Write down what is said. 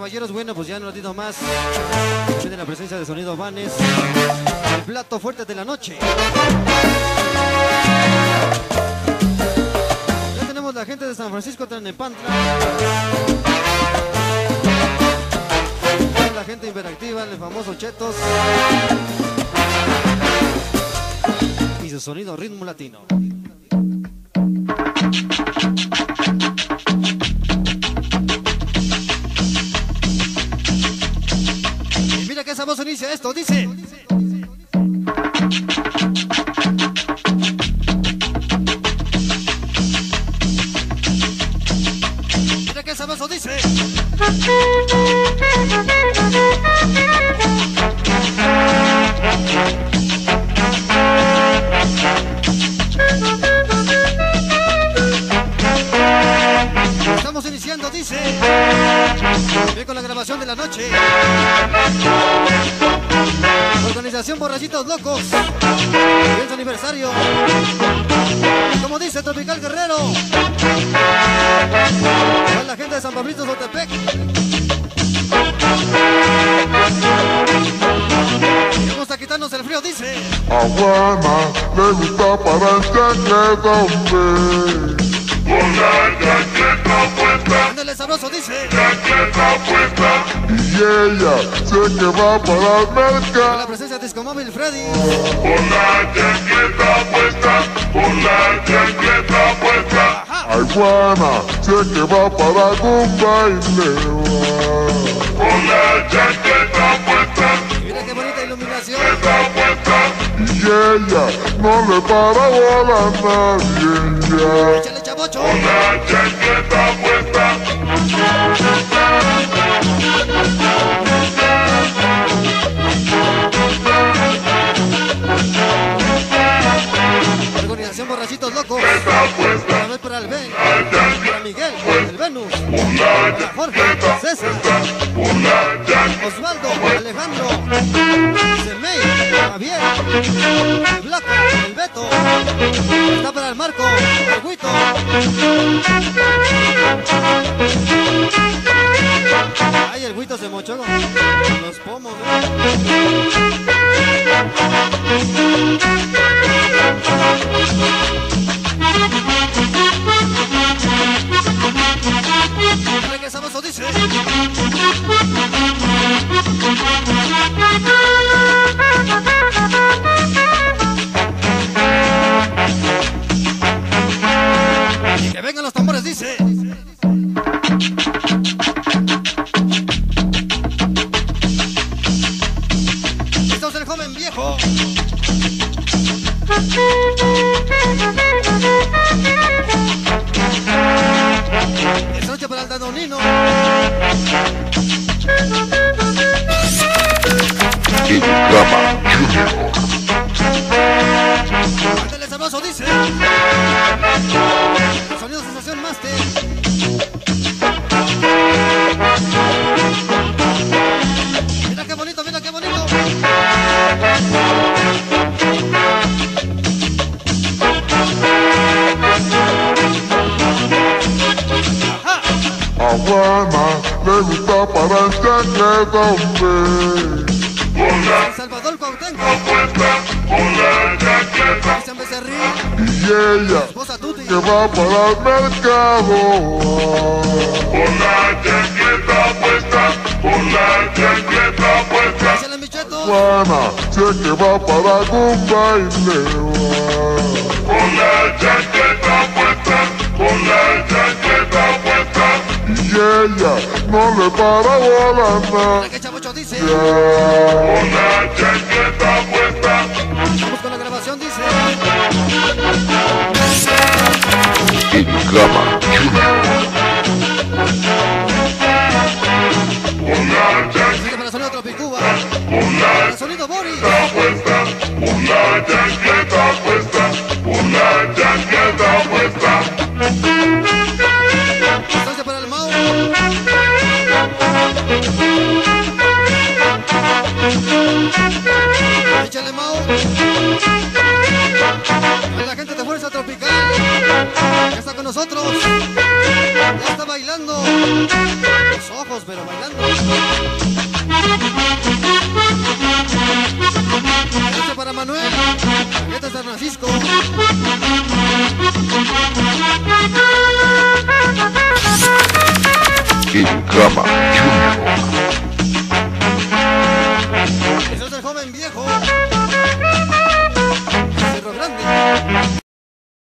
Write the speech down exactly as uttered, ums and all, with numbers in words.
caballeros, bueno, pues ya un ratito más viene la presencia de Sonido Vanes, el plato fuerte de la noche. Ya tenemos la gente de San Francisco Tlalnepantla, la gente hiperactiva, el famoso Chetos y su sonido ritmo latino. Qué sabroso inicia esto, dice. Mira qué sabroso dice. Estamos iniciando, dice. Bien con la grabación de la noche. Organización Borrachitos Locos. Y es aniversario. Como dice Tropical Guerrero. A la gente de San Pablito Zotepec. Vamos a quitarnos el frío, dice. A Juana le gusta para el chancleta, hombre. Con la chancleta puesta. Ándale sabroso, dice. Chancleta puesta. Y ella sé que va para el Con mercado. la presencia de Disco Móvil Freddy. Con la chancleta puesta. Con la chancleta puesta. Ay, Juana, sé que va para algún baile. Con la chancleta puesta. Mira qué bonita iluminación. Chancleta puesta. Y ella no le para bola a nadie ya. Échale, chavocho. Con la chancleta puesta. Organización Borrachitos Locos. Está puesta. Para, para el Ben, La chancleta. para Miguel, el Venus, Con la para Jorge, chancleta. César, Con la chancleta. Osvaldo, Alejandro, Semey, Javier, el Blanco, el Beto. Está para el Marco, el Huito. Ay, el Huito se mochó con los pomos. ¿Qué sabroso dice? Y que vengan los tambores, dice. Esto es el joven viejo. Esta noche para el Danonino. Gama Junior. Ándale sabroso, dice. Sonido Sensación Master. Mira qué bonito, mira qué bonito. Ajá. A Juana le gusta para el chancleta, hombre. Con la Salvador Cuauhtémoc. puesta. Con la chancleta. Cristian Becerril. Y ella Esposa Tuti. que va para el mercado. Con la chancleta puesta. Con la chancleta puesta. Échale mi cheto. Juana sé que va para algún baile. Con la chancleta puesta. Con la chancleta puesta. Y ella no le para bola a Mira nadie. que chavocho dice. Con la chancleta puesta. Vamos con la grabación, dice. Gama Junior. Con la chancleta Sigue para Sonido Tropicuba. Con la Para Sonido Boris. puesta. Con la chancleta puesta. Con la chancleta puesta. Estancia para el Mau. Échale Mau. A la gente de Fuerza Tropical. Ya está con nosotros. Ya está bailando. Los ojos. lejos, pero bailando. Este para Manuel, este es San Francisco. In cama.